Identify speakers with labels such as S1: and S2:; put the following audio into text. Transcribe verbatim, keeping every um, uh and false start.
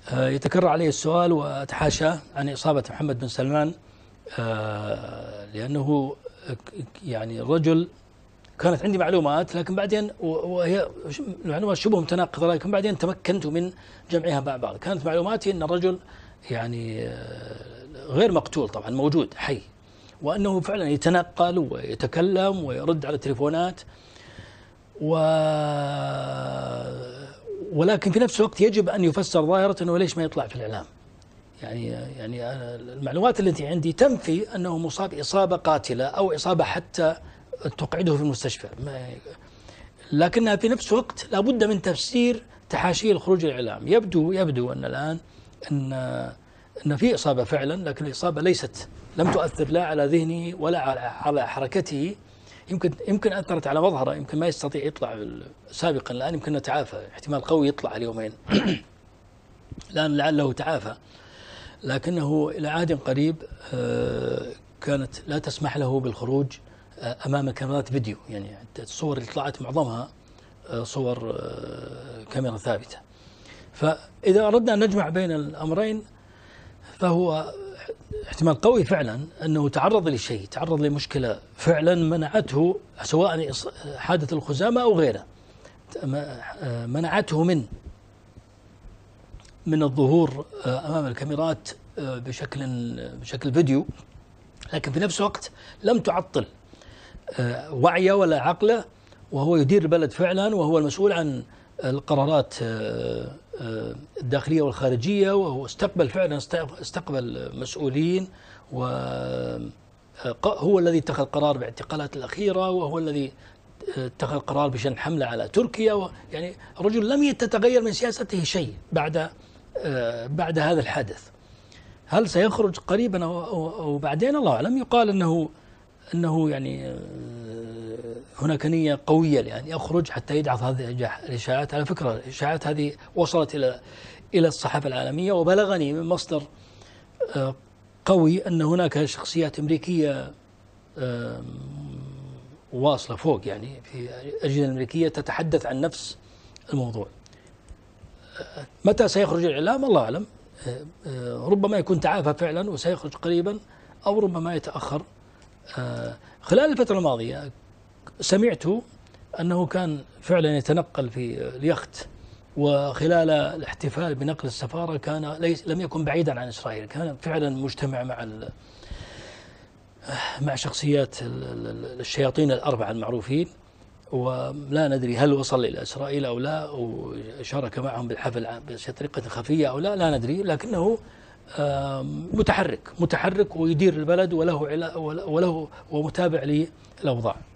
S1: يتكرر علي السؤال وأتحاشى عن إصابة محمد بن سلمان، لأنه يعني الرجل كانت عندي معلومات لكن بعدين وهي معلومات شبه متناقضة، لكن بعدين تمكنت من جمعها مع بعض. كانت معلوماتي أن الرجل يعني غير مقتول طبعا، موجود حي، وأنه فعلا يتنقل ويتكلم ويرد على التليفونات، و ولكن في نفس الوقت يجب أن يفسر ظاهرة أنه ليش ما يطلع في الإعلام. يعني يعني المعلومات التي عندي تنفي أنه مصاب إصابة قاتلة أو إصابة حتى تقعده في المستشفى، لكنها في نفس الوقت لابد من تفسير تحاشي الخروج الإعلام. يبدو يبدو أن الآن أن أن في إصابة فعلا، لكن الإصابة ليست لم تؤثر لا على ذهنه ولا على حركته. يمكن يمكن أثرت على مظهره، يمكن ما يستطيع يطلع سابقا، الآن يمكن نتعافى، احتمال قوي يطلع اليومين الآن لعله تعافى، لكنه إلى عهد قريب كانت لا تسمح له بالخروج أمام كاميرات فيديو. يعني الصور اللي طلعت معظمها صور كاميرا ثابتة. فإذا أردنا أن نجمع بين الأمرين فهو احتمال قوي فعلا أنه تعرض لشيء، تعرض لمشكلة فعلا منعته، سواء حادث الخزامة أو غيره، منعته من من الظهور أمام الكاميرات بشكل بشكل فيديو، لكن في نفس الوقت لم تعطل وعيه ولا عقله، وهو يدير البلد فعلا، وهو المسؤول عن القرارات الداخلية والخارجية، وهو استقبل فعلا استقبل مسؤولين، وهو الذي اتخذ قرار باعتقالات الأخيرة، وهو الذي اتخذ قرار بشن حملة على تركيا. يعني الرجل لم يتغير من سياسته شيء بعد بعد هذا الحدث. هل سيخرج قريبا أو بعدين؟ الله أعلم. يقال أنه أنه يعني هناك نية قوية لأن يخرج حتى يدعث هذه الإشاعات. على فكرة الإشاعات هذه وصلت إلى إلى الصحافة العالمية، وبلغني من مصدر قوي أن هناك شخصيات أمريكية واصلة فوق، يعني في الأجهزة الأمريكية تتحدث عن نفس الموضوع. متى سيخرج الإعلام؟ الله أعلم. ربما يكون تعافى فعلا وسيخرج قريبا، أو ربما يتأخر. خلال الفترة الماضية سمعت أنه كان فعلا يتنقل في اليخت، وخلال الاحتفال بنقل السفارة كان ليس لم يكن بعيدا عن إسرائيل، كان فعلا مجتمع مع مع شخصيات الشياطين الأربعة المعروفين، ولا ندري هل وصل إلى إسرائيل أو لا، أو شارك معهم بالحفل بطريقة خفية أو لا، لا ندري، لكنه متحرك متحرك ويدير البلد، وله وله ومتابع للأوضاع.